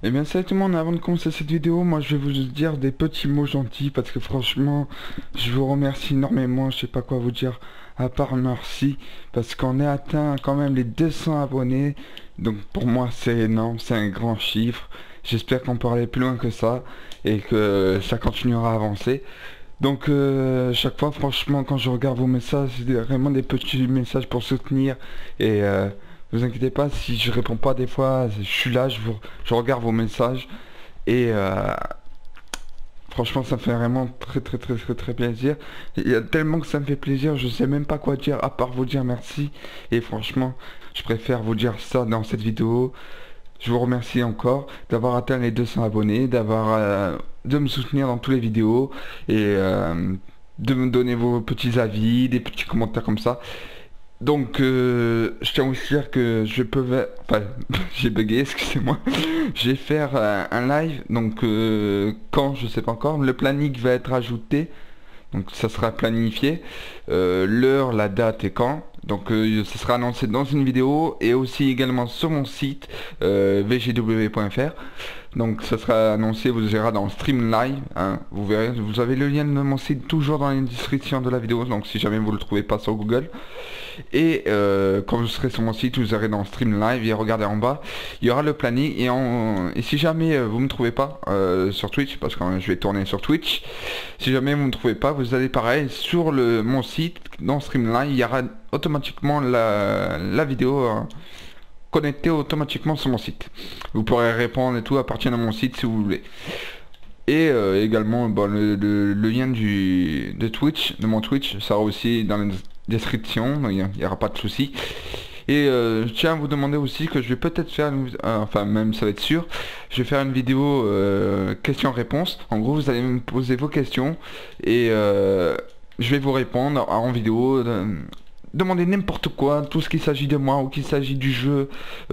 Eh bien salut tout le monde, avant de commencer cette vidéo, moi je vais vous dire des petits mots gentils parce que franchement, je vous remercie énormément, je sais pas quoi vous dire à part merci parce qu'on est atteint quand même les 200 abonnés. Donc pour moi c'est énorme, c'est un grand chiffre. J'espère qu'on peut aller plus loin que ça et que ça continuera à avancer. Donc chaque fois franchement quand je regarde vos messages, c'est vraiment des petits messages pour soutenir et vous inquiétez pas si je réponds pas des fois, je suis là, je regarde vos messages et franchement ça me fait vraiment très plaisir. Il y a tellement que ça me fait plaisir, je sais même pas quoi dire à part vous dire merci et franchement je préfère vous dire ça dans cette vidéo. Je vous remercie encore d'avoir atteint les 200 abonnés, de me soutenir dans toutes les vidéos et de me donner vos petits avis, des petits commentaires comme ça. Donc, je tiens aussi à dire que je peux... Enfin, j'ai bugué, excusez-moi. Je vais faire un live, donc quand, je sais pas encore. Le planning va être ajouté, donc ça sera planifié. L'heure, la date et quand. Donc, ça sera annoncé dans une vidéo et aussi également sur mon site vgw.fr. Donc ça sera annoncé, vous verrez dans Stream Live, hein, vous verrez, vous avez le lien de mon site toujours dans la description de la vidéo, donc si jamais vous le trouvez pas sur Google. Et quand vous serez sur mon site, vous aurez dans Stream Live et regardez en bas, il y aura le planning. Et si jamais vous me trouvez pas sur Twitch, parce que je vais tourner sur Twitch, si jamais vous me trouvez pas, vous allez pareil sur mon site, dans Stream Live, il y aura automatiquement la vidéo. Connecté automatiquement sur mon site. Vous pourrez répondre et tout à partir de mon site si vous voulez. Et également bon, le lien de Twitch, de mon Twitch, sera aussi dans la description, il n'y aura pas de souci. Et je tiens à vous demander aussi que je vais peut-être faire, enfin même ça va être sûr, je vais faire une vidéo questions-réponses. En gros vous allez me poser vos questions et je vais vous répondre en vidéo. Demandez n'importe quoi, tout ce qu'il s'agit de moi ou qu'il s'agit du jeu,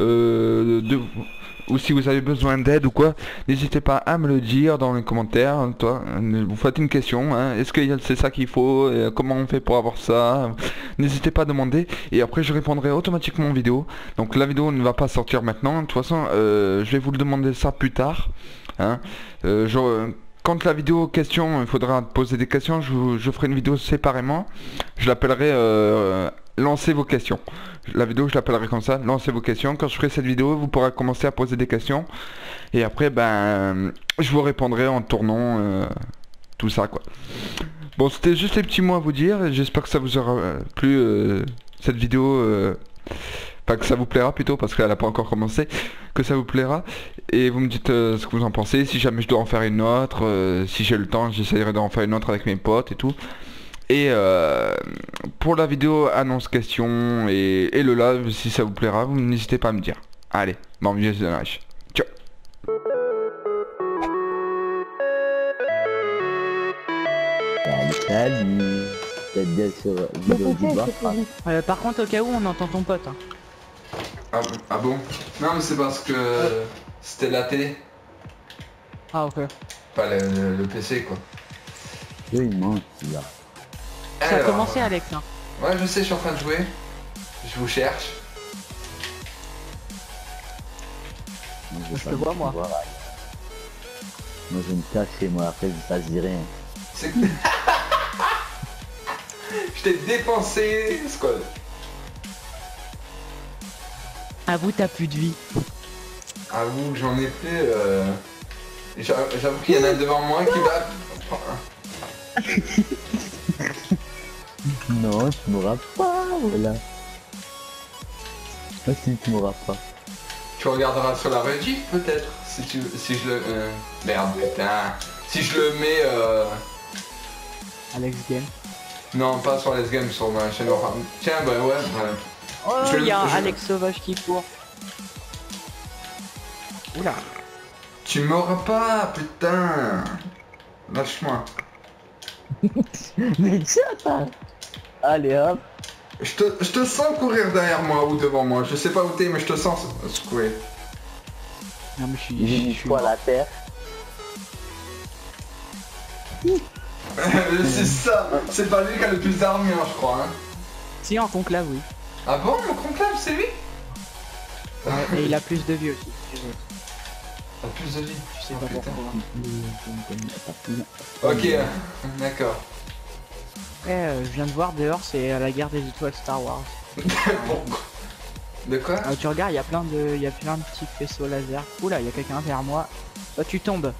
ou si vous avez besoin d'aide ou quoi, n'hésitez pas à me le dire dans les commentaires. Toi, vous faites une question, hein, est-ce que c'est ça qu'il faut, comment on fait pour avoir ça, n'hésitez pas à demander et après je répondrai automatiquement en vidéo. Donc la vidéo ne va pas sortir maintenant, de toute façon je vais vous le demander ça plus tard, hein. Quand la vidéo question, il faudra poser des questions, je ferai une vidéo séparément. Je l'appellerai Lancez vos questions. La vidéo, je l'appellerai comme ça, Lancez vos questions. Quand je ferai cette vidéo, vous pourrez commencer à poser des questions. Et après, ben, je vous répondrai en tournant tout ça, quoi. Bon, c'était juste les petits mots à vous dire. J'espère que ça vous aura plu, cette vidéo. Enfin, que ça vous plaira plutôt, parce qu'elle n'a pas encore commencé. Que ça vous plaira. Et vous me dites ce que vous en pensez. Si jamais je dois en faire une autre, si j'ai le temps, j'essaierai d'en faire une autre avec mes potes et tout. Et pour la vidéo annonce question et le live, si ça vous plaira, vous n'hésitez pas à me dire. Allez, bon visionnage. Ciao. Salut. T'as bien sur vidéo du bar. Par contre, au cas où, on entend ton pote. Hein. Ah bon? Non mais c'est parce que c'était la télé. Ah, ok. Pas le PC quoi. Oui, non, là. Ça a commencé, Alex. Hein. Ouais, je sais, je suis en train de jouer. Je vous cherche. Moi, Je te vois, moi. Moi, je vais me cacher, moi, après, ça se dit rien. C'est que... Je t'ai dépensé, Squad. Avoue, t'as plus de vie. Avoue que j'en ai plus. J'avoue qu'il y en a devant moi qui va... Non, tu m'auras pas, voilà. Ah si, tu m'auras pas. Tu regarderas sur la régie peut-être si je le... Merde putain. Si je le mets Alex Game. Non pas sur les games, sur ma chaîne. Enfin, tiens bah ouais. Oh, il y a Alex Sauvage qui court. Oula. Tu m'auras pas putain. Lâche-moi. Mais tiens, allez hop. Je te sens courir derrière moi ou devant moi. Je sais pas où t'es mais je te sens courir. Non mais je J'ai suis... quoi la terre. C'est ça. C'est pas lui qui a le plus d'armure je crois. Hein. Si, en conclave, oui. Ah bon, mon conclave c'est lui? Ouais, et il a plus de vie aussi. T'as plus de vie. Je sais Oh, pas putain. pourquoi. Ok, d'accord. Je viens de voir dehors, c'est la guerre des étoiles Star Wars. Pourquoi? De quoi? Tu regardes, il y a plein de petits faisceaux laser. Oula, il y a quelqu'un derrière moi. Toi, tu tombes.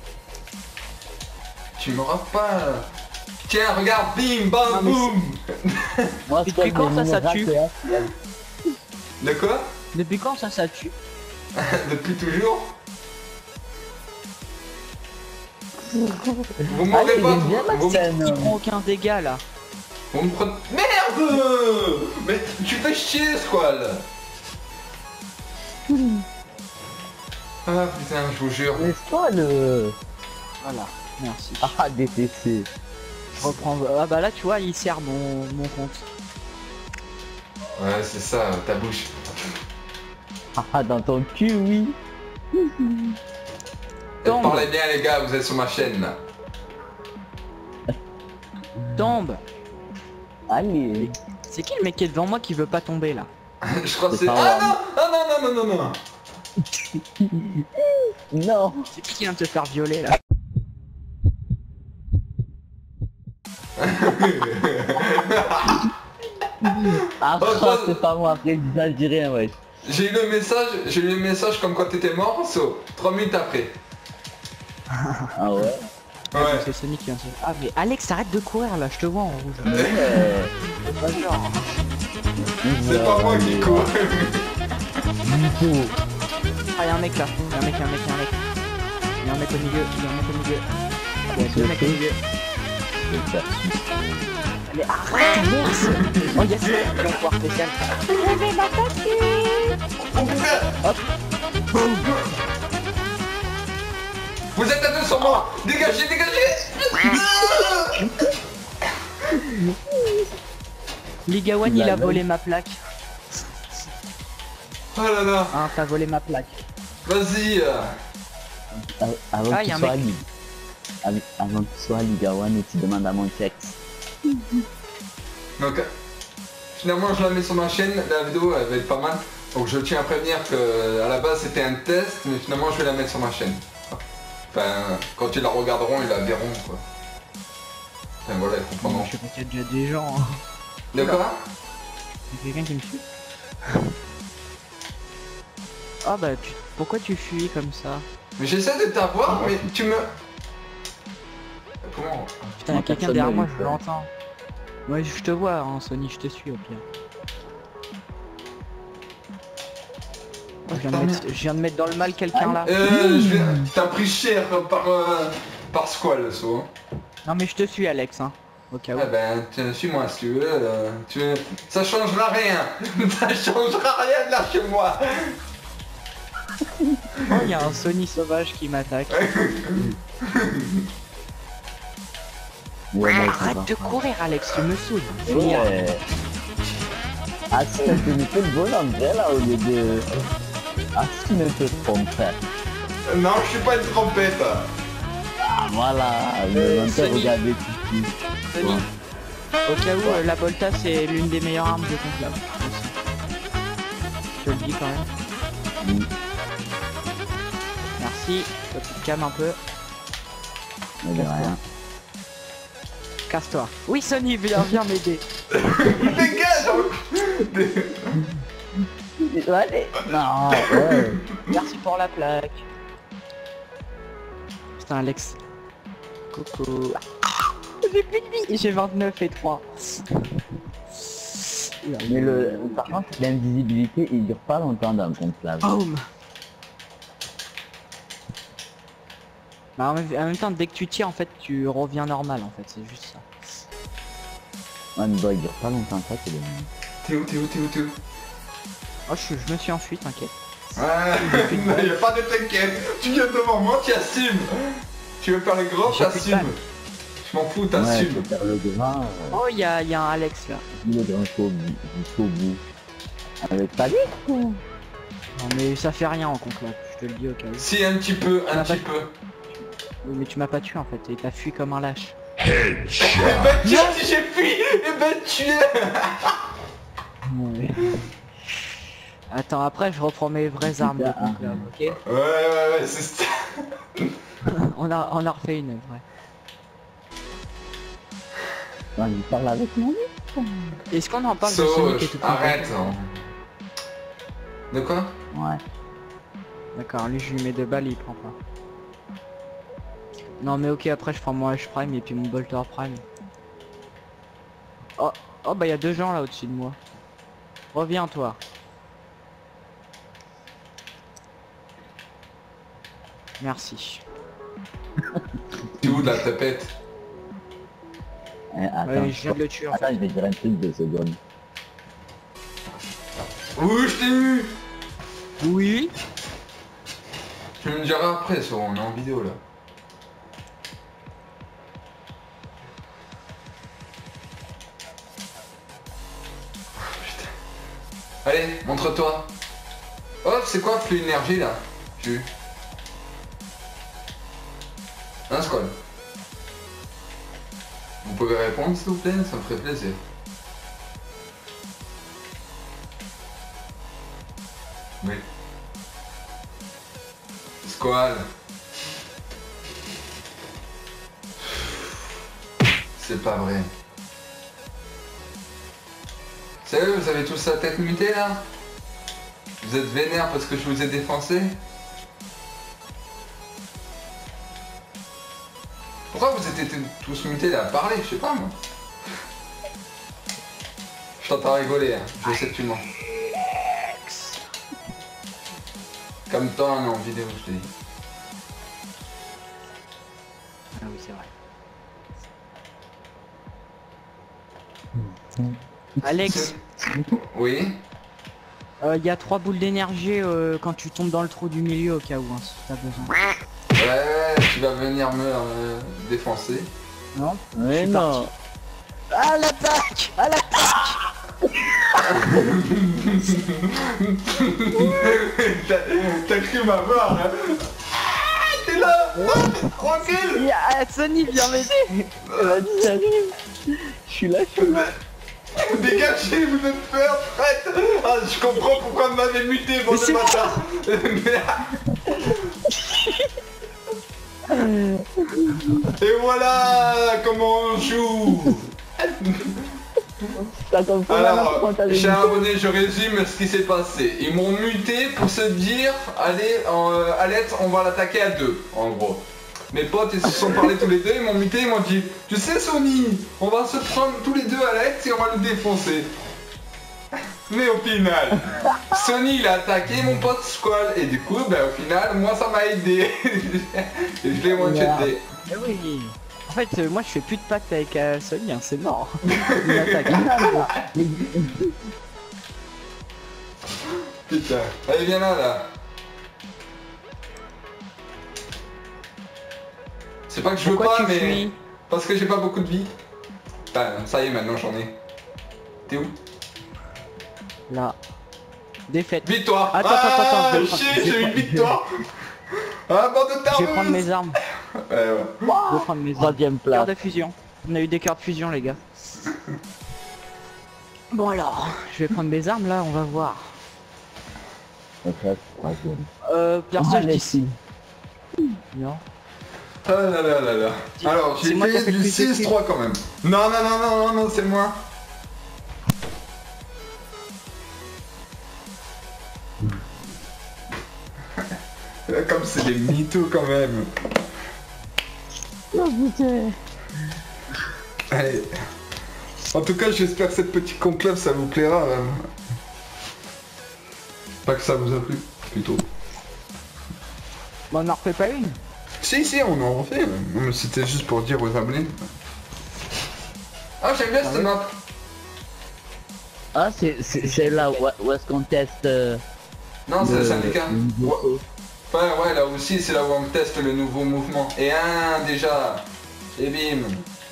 Tu m'auras pas. Tiens, regarde, bim, bam, Non, mais boum. Moi, Depuis je crois quand que ça mon tue rat, De quoi? Depuis quand ça tue? Depuis toujours? Vous m'aurez Allez, pas. il est bien, Vous, Maxime. Il prend aucun dégât là. vous me prenez. Merde! Mais tu fais chier, Squall! Ah putain, je vous jure. Laisse-toi le... Voilà, merci. Ah, DTC. Je reprends. Ah bah là, tu vois, il sert mon compte. Ouais, c'est ça, ta bouche. Ah, dans ton cul, oui. Tombe. Parlez bien, les gars, vous êtes sur ma chaîne là. Tombe. Allez. C'est qui le mec qui est devant moi qui veut pas tomber là? Je crois que C'est c'est. pas Ah grave. non! Ah non, non, non, non, non! Non. C'est qui vient de te faire violer là? Ah, Oh, toi- c'est pas moi, après, je dis rien, ouais. J'ai eu le message comme quoi t'étais mort, so, 3 minutes après. Ah ouais. Ouais. C'est Sonic qui vient de se... Ah mais Alex, arrête de courir là, je te vois en rouge. Ouais. Pas genre. C'est pas moi qui cours. Mytho. Ah y'a un mec là, y'a un mec. Y'a un mec au milieu, Y'a deux mecs au milieu. Allez, arrête, merde. Oh yes, ils ont pouvoir spécial. Vous êtes à deux sur moi. Dégagez, dégagez. Ligawan il a volé ma plaque. Oh là là. Hein, t'as volé ma plaque. Vas-y. Avant Ah, que y a tu un sois mec. Avant que tu sois Ligawan et tu demandes à mon texte. Donc, finalement, je la mets sur ma chaîne. La vidéo, elle va être pas mal. Donc, je tiens à prévenir que à la base, c'était un test, mais finalement, je vais la mettre sur ma chaîne. Enfin, quand ils la regarderont, ils la verront, quoi. Enfin, voilà, ils comprendront. Je sais pas qu'il y a déjà des gens. Hein. De quoi? Y'a quelqu'un qui me suit. Ah bah pourquoi tu fuis comme ça? Mais j'essaie de t'avoir, mais tu me... Comment? Putain, y'a Non, quelqu'un personne derrière n'a moi, vu je ça. l'entends. Ouais, je te vois, hein, Sony, je te suis au pire. Je viens de mettre dans le mal quelqu'un là. T'as pris cher par Squall, so. Non mais je te suis Alex, hein. Au cas où. Ah ben, suis-moi si tu veux, Ça changera rien. Ça changera rien de là chez moi. Oh, il y a un Sony sauvage qui m'attaque. Ouais, mec, Arrête de courir Alex, tu me saoules. Finir. Ouais. Ah, si t'as tenu le bonhomme, vrai, là, au lieu de... Ah, si tu ne te trompes pas. Non, je suis pas une trompette. Ah, voilà, le menteur Sony. regardait tout de suite. Sony. Au cas où, la Volta c'est l'une des meilleures armes de conclave. Je te le dis quand même. Oui, Merci. Toi, tu te calmes un peu. mais de rien. Casse-toi. Oui Sony, viens m'aider. Dégage. Allez. Non, ouais. Merci pour la plaque. Putain Alex. Coucou. J'ai plus de vie. J'ai 29 et 3. Mais par contre, l'invisibilité, il dure pas longtemps dans le conclave. Boum. Bah, en même temps, dès que tu tires, en fait, tu reviens normal, en fait, c'est juste ça. Ouais, mais bah, il dure pas longtemps, ça, c'est le... T'es où? Oh, je me suis enfui, t'inquiète. Ouais, y a pas de t'inquiète. Tu viens devant moi, tu assumes. Tu veux faire les gros, J'ai plus de t'assumes. balles. Je m'en fous, Ouais, t'assumes. faut faire le grand, Oh, il y a un Alex, là. le grand jusqu'au bout. Avec pas quoi. Non, mais ça fait rien en conclave, je te le dis au cas où. Si, un petit peu, un Ah, petit bah. peu. Oui, mais tu m'as pas tué, en fait, et t'as fui comme un lâche. Eh ben tiens, si j'ai fui, eh ben tu es. Ouais. Attends, après je reprends mes vraies armes de conclave, ok? Ouais, c'est ça. on a refait une vraie. Non, il parle avec moi. Est-ce qu'on en parle de So, Sonic et tout arrête. Hein. De quoi? Ouais. D'accord, lui je lui mets 2 balles, il prend pas. Non mais ok, après je prends mon H Prime et puis mon Bolter Prime. Oh, oh bah il y a 2 gens là au-dessus de moi. Reviens toi. Merci. Tu où de la tapette? Attends, Ouais, je viens de le tuer en fait. attends, je vais dire un truc de secondes. Oui, je t'ai eu. Oui. Tu me diras après, ça, on est en vidéo là. Putain. Allez, montre-toi. Oh, c'est quoi flux énergie là? Tu. Un squad. Vous pouvez répondre s'il vous plaît, ça me ferait plaisir. Oui. Squad. C'est pas vrai. Sérieux, vous avez tous la tête mutée là? Vous êtes vénère parce que je vous ai défoncé? Pourquoi vous étiez tous mutés là à parler? Je sais pas moi. Je t'entends rigoler, hein. Je sais que tu mens. Comme toi, mais en vidéo, je te dis. Ah oui c'est vrai. Alex, Oui. il y a 3 boules d'énergie quand tu tombes dans le trou du milieu au cas où, hein, si t'as besoin. Ouais, tu vas venir me défoncer. Non? Mais non. À l'attaque! À l'attaque! T'as cru m'avoir, hein? Ah, t'es là! Tranquille! Sony viens m'aider! Vas-y, j'arrive. Je suis là, je suis là. Dégagez, vous êtes fait en fait! Ah, je comprends pourquoi vous m'avez muté, bon Mais de c'est bâtard! Et voilà comment on joue! T'as compris Alors, maintenant quand t'as les cher vidéos? abonné, je résume ce qui s'est passé. Ils m'ont muté pour se dire, allez, Alex, on va l'attaquer à 2, en gros. Mes potes, ils se sont parlé tous les deux, ils m'ont muté, ils m'ont dit, tu sais Sony, on va se prendre tous les deux Alex et on va le défoncer. Mais au final, Sony il a attaqué mon pote Squall et du coup, ben au final, moi ça m'a aidé. Et je l'ai one-shoté. Mais oui! En fait, moi je fais plus de pacte avec Sony, hein, c'est mort. Il m'attaque. Putain. Allez, viens là. C'est pas que je veux Pourquoi pas, tu mais... fuis? Parce que j'ai pas beaucoup de vie. Enfin, ça y est, maintenant j'en ai. T'es où? Là. Défaite. Victoire. Attends, ah, attends, je vais chier, prendre- j'ai une victoire. Ah, bande de Je vais tareuses. prendre mes armes. Ouais, ouais. Je vais prendre mes armes. Troisième Cœur place. de fusion. On a eu des cœurs de fusion les gars. Bon alors, je vais prendre mes armes là, on va voir. Troisième. Perso je dis Alexis. non. Ah là là là là. Alors, j'ai C'est moi qui ai fait fait du le plus de 6-3 quand même. Non, non, non, non, non, non, c'est moi. Comme c'est des mythos quand même. Oh putain. Allez. En tout cas, j'espère que cette petite conclave, ça vous plaira. Pas que ça vous a plu, plutôt. Bon, on en refait pas une. Si, si, on en refait. Non, mais c'était juste pour dire aux abonnés. Ah, j'aime bien cette map. Ah, c'est là où est-ce qu'on teste... Non, c'est le- le syndicat. le nouveau Ouais. Ouais, là aussi, c'est là où on teste le nouveau mouvement. Et un déjà. Et bim.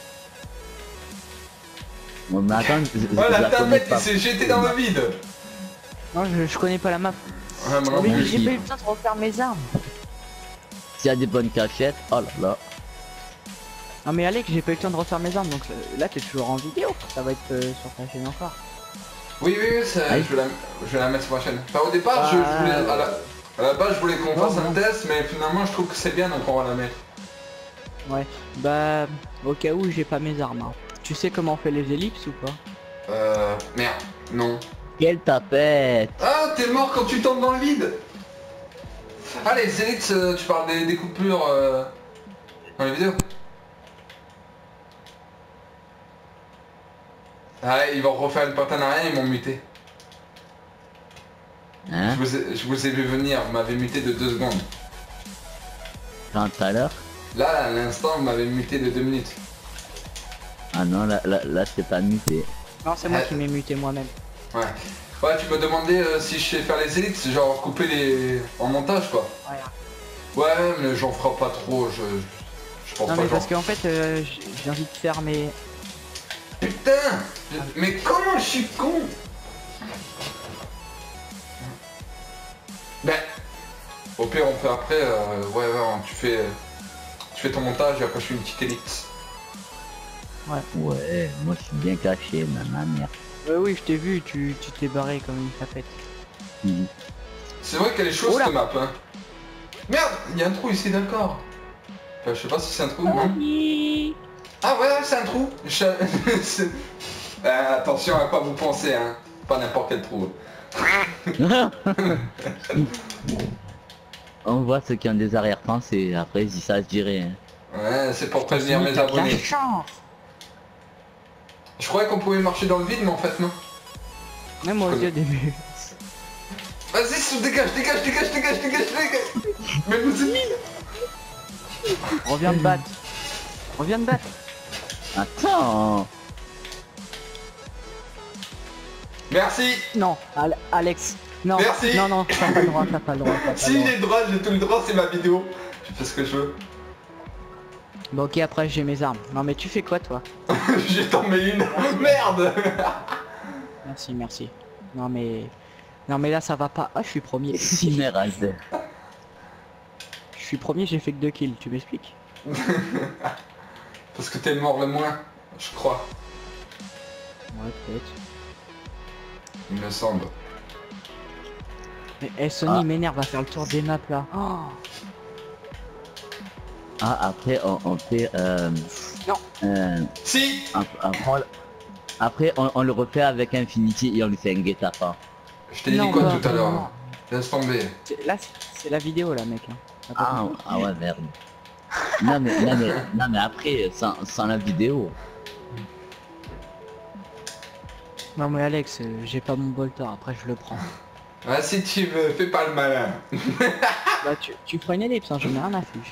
Bon, mais attends, Oh, la la connais tapette, il pas. s'est jeté dans le vide. Non, je connais pas la map. Ouais, moi non Mais plus. j'ai pas eu le temps de refaire mes armes. S'il y a des bonnes cachettes, oh là là. Non mais Alex, j'ai pas eu le temps de refaire mes armes, donc là t'es toujours en vidéo. Ça va être sur ta chaîne encore. Oui, Aïe. je vais la mettre sur ma chaîne. Enfin, au départ, je voulais, à la base, je voulais qu'on fasse un test, mais finalement, je trouve que c'est bien, donc on va la mettre. Ouais, bah, au cas où j'ai pas mes armes. Hein. Tu sais comment on fait les ellipses ou pas? Merde, non. Quelle tapette. Ah, t'es mort quand tu tombes dans le vide. Ah, les élites, tu parles des coupures dans les vidéos. Ah, ils vont refaire une partenariat, ils m'ont muté. Hein? Je vous ai vu venir, vous m'avez muté de 2 secondes. Quand tout à l'heure? Là, à l'instant, vous m'avez muté de 2 minutes. Ah non, là c'est pas muté. Non, c'est moi qui m'ai muté moi-même. Ouais. Ouais, tu me demandais si je sais faire les élites, genre couper les... en montage, quoi. Ouais. Ouais, mais j'en ferai pas trop, je pense Non pas mais genre. parce qu'en fait, j'ai envie de faire mes... Putain, mais comment je suis con. Ben, au pire on fait après, ouais, tu fais ton montage et après je fais une petite élite. Ouais, moi je suis bien caché, ma mère. Ouais, oui, je t'ai vu, tu t'es barré comme une tapette. Mhm. C'est vrai qu'elle est chaude Oula. cette map, hein. Merde, il y a un trou ici, d'accord. Enfin, je sais pas si c'est un trou, non. Ah ouais, c'est un trou. Attention à quoi vous pensez, hein. Pas n'importe quel trou. On voit ceux qui ont des arrière-pensées, après si ça se dirait. Hein. Ouais, c'est pour prévenir mes T'as de la abonnés. chance. Je croyais qu'on pouvait marcher dans le vide, mais en fait non. Même moi aussi au début. Vas-y, dégage. Mais vous êtes... Reviens de battre. Reviens de battre. Attends. Merci. Non, Alex. Non, Merci. non, t'as pas le droit, t'as pas le droit. t'as pas le Si droit. j'ai le droit, j'ai tout le droit, c'est ma vidéo. Je fais ce que je veux. Bon ok, après j'ai mes armes. Non mais tu fais quoi toi? J'ai tombé une. Merde. Merci. Non mais là ça va pas. Ah je suis premier. Cinéraze. Je suis premier, j'ai fait que 2 kills, tu m'expliques? Parce que t'es mort le moins, je crois. Ouais peut-être. Il me semble. Mais Sony Ah. m'énerve, va faire le tour des maps là. Oh. Ah, après on fait... Non. Si. Après on le refait avec Infinity et on lui fait un guet-apens. Je t'ai dit Non, quoi bah, tout à l'heure? non. Laisse tomber. Là c'est la vidéo là mec. Hein. T'as pas Ah, compris. ah ouais, merde. Non mais après, sans la vidéo. Non mais Alex, j'ai pas mon bolter, après je le prends. Ah si tu veux, fais pas le malin. Bah tu prends une ellipse, hein, j'en ai rien à foutre.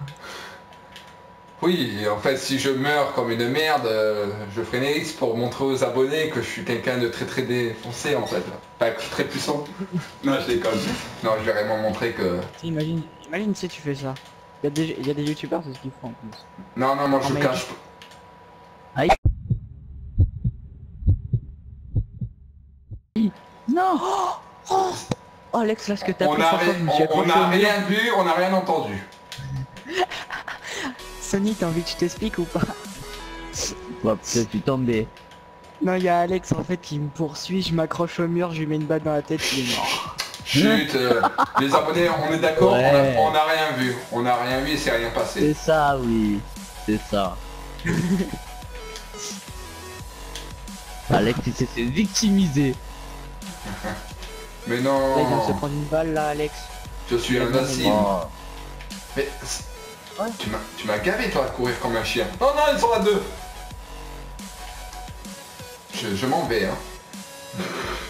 Oui, et en fait si je meurs comme une merde, je ferai une élite pour montrer aux abonnés que je suis quelqu'un de très défoncé en fait. Pas très puissant. Non je déconne. Non je vais vraiment montrer que... Imagine si tu fais ça. Il y a des youtubeurs, c'est ce qu'ils font en plus. Non moi je Non, mais- cache pas. Non. Oh Alex, là ce que t'as On pris, a, franchement, je me suis on accroché a au mur. rien vu, on a rien entendu. Sony, t'as envie que je t'explique ou pas? Bah, parce que je suis tombé. Non, il y a Alex en fait qui me poursuit, je m'accroche au mur, je lui mets une balle dans la tête, il est mort. Chut, les abonnés, on est d'accord, Ouais. on a rien vu. On a rien vu et c'est rien passé. C'est ça, oui. C'est ça. Alex, il s'est fait victimiser. Mais Là, il vient de se non, prendre une balle là, Alex. je suis un asile. Oh. Mais Ouais. tu m'as gavé toi de courir comme un chien. Oh non, ils sont à deux. Je m'en vais hein.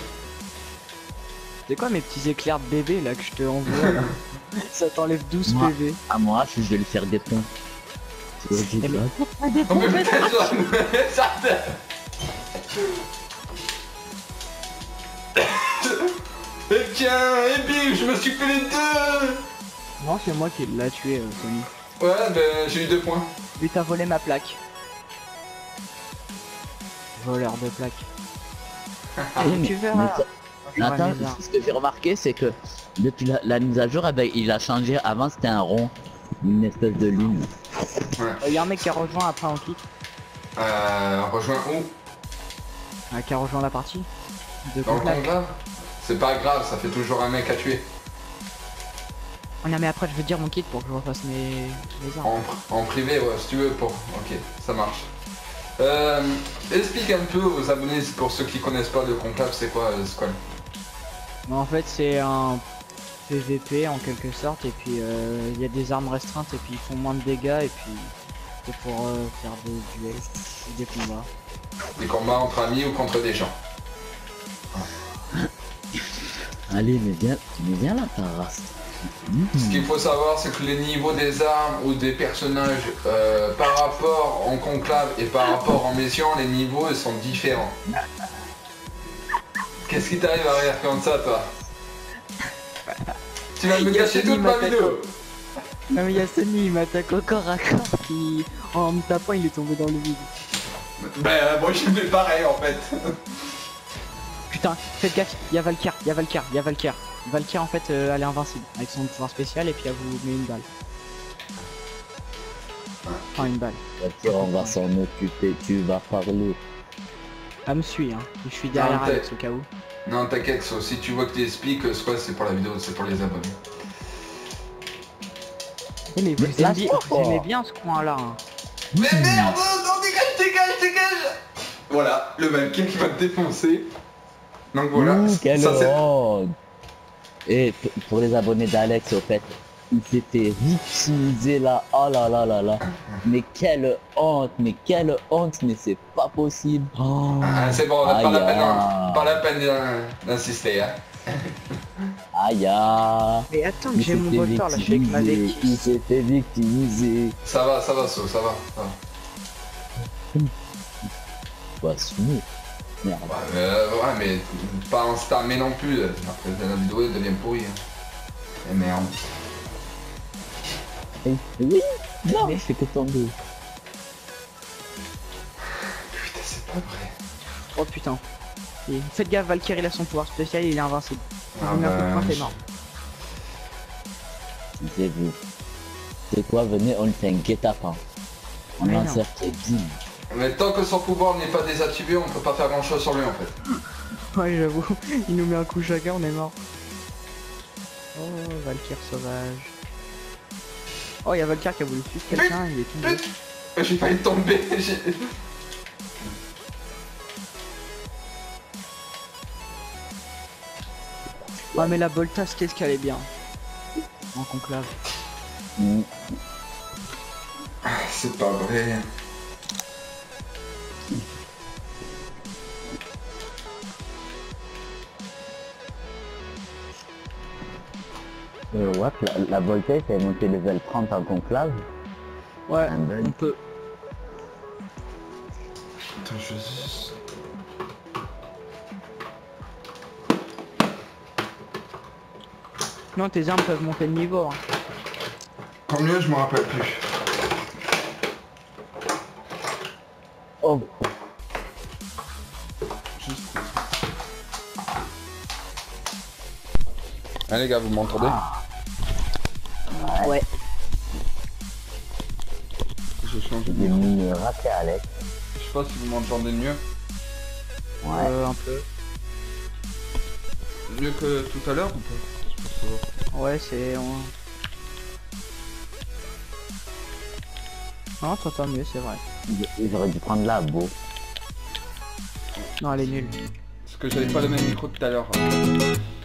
C'est quoi mes petits éclairs de bébé là que je te envoie là? Ça t'enlève 12 Moi. PV. À moi, je vais lui faire des points. C'est ce que j'ai Eh dit. ben- Oh mais putain, ça Et tiens, et bim, je me suis fait les deux. Non, c'est moi qui l'a tué, Sony. Ouais, ben j'ai eu 2 points. Lui, t'as volé ma plaque. Voleur de plaque. Mais- Tu verras. mais ça- J'aurai Attends, mes armes. ce que j'ai remarqué, c'est que depuis la mise à jour, eh ben, il a changé. Avant, c'était un rond, une espèce de lune. Il y a un mec qui a rejoint après en kit. Rejoins où? Qui a rejoint la partie. De Dans le conclave. conclave? C'est pas grave, ça fait toujours un mec à tuer. Oh non mais après je veux dire mon kit pour que je refasse mes armes. En privé, ouais, si tu veux, pour... Ok, ça marche. Explique un peu aux abonnés, pour ceux qui connaissent pas le conclave, c'est quoi Squall? Mais en fait c'est un PVP en quelque sorte et puis il y a des armes restreintes et puis ils font moins de dégâts et puis c'est pour faire des duels, des combats. Des combats entre amis ou contre des gens. Allez, mais viens là, ta race. Ce qu'il faut savoir, c'est que les niveaux des armes ou des personnages par rapport en conclave et par rapport en mission, les niveaux ils sont différents. Qu'est-ce qui t'arrive à rire comme ça, toi? Tu vas me Il y a gâcher Sony toute ma m'attaque vidéo. Non mais il y a Sony, il m'attaque au corps à corps qui en me tapant il est tombé dans le vide. Ben moi j'ai fait pareil en fait. Putain, faites gaffe, il y a Valkyr, il y a Valkyr, il y a Valkyr. Valkyr en fait elle est invincible avec son pouvoir spécial et puis elle vous met une balle. Enfin une balle. On va s'en occuper, tu vas parler. Elle me suit hein, je suis derrière Non, Alex au cas où. Non t'inquiète, so, si tu vois que tu expliques, Squall c'est pour la vidéo, c'est pour les abonnés. Eh, mais vous, Mais aimez, vous aimez bien ce coin là hein. Mais merde, non, dégage. Voilà, le Valkyr qui va te défoncer. Donc voilà, Quelle ça c'est... honte. Et pour les abonnés d'Alex, au fait, il s'était victimisé là, oh là là là là. Mais quelle honte, mais c'est pas possible. Oh. Ah, c'est bon, pas la peine, Aïe. pas la peine d'insister, hein. Aïe. Mais attends, Il j'ai mon volteur là, je sais que ma il victime. s'était victimisé. Ça va, So, ça va. Bah, assumer. Merde. Ouais, mais pas en star, mais non plus. Après, la vidéo elle devient pourrie. Hein. Et merde. Oui, non, mais c'est que tomber. Putain, c'est pas vrai. Oh putain. Et faites gaffe, Valkyr il a son pouvoir spécial, il est invincible. Ah Vous met un coup de ben, poing, c'est mort. C'est vous. C'est quoi, venez, on le fait un guet-apens. On Mais en non. sert qui est digne. Mais tant que son pouvoir n'est pas désactivé, on peut pas faire grand chose sur lui en fait. Ouais j'avoue, il nous met un coup chacun, on est mort. Oh Valkyr sauvage. Oh il y a Valkyr qui a voulu suivre quelqu'un, il est tombé. J'ai failli tomber. Ah mais la Boltas qu'est-ce qu'elle est bien. En conclave. Mm. C'est pas vrai. Ouais, la voltage est montée level 30 en conclave. Ouais, Un bug. on peut. Attends, je... Non tes armes peuvent monter de niveau. Hein. Tant mieux, je me rappelle plus. Oh, Hein les gars, vous m'entendez? Ouais. Je change de j'ai micro. mis raté Alex. Je sais pas si vous m'entendez mieux. Ouais. Un peu. Mieux que tout à l'heure ou pas? Je pense savoir. Ouais c'est... Non t'entends mieux c'est vrai. J'aurais dû prendre la beau. Non elle est nulle. Parce que j'avais pas le même micro tout à l'heure.